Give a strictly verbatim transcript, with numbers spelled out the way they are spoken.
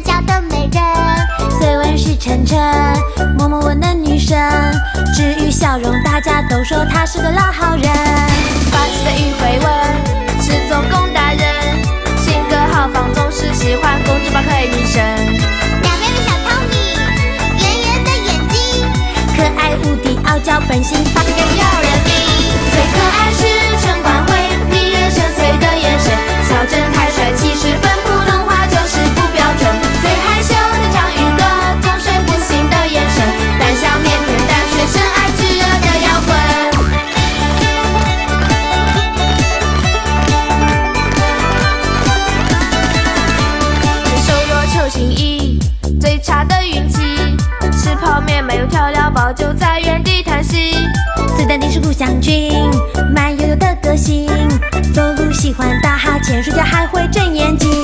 角的美人。虽文是晨晨，默默温暖女生，治愈笑容，大家都说她是个老好人。 发起的迂回文，是做工达人，性格豪放，总是喜欢公主抱可爱女生。 两妹妹小汤米，圆圆的眼睛，可爱无敌，傲娇本性，发起更要人命。 最可爱是陈冠辉，迷人深邃的眼神，小镇太帅气，十分普通话就是不标准。最害羞的章鱼哥，总睡不醒的眼神，胆小腼腆但却深爱炙热的摇滚。瘦弱邱心怡，最差的运气，吃泡面没有调料包，就在原地叹息。 最淡定是顾湘君，慢悠悠的个性，走路喜欢打哈欠，睡觉还会睁眼睛。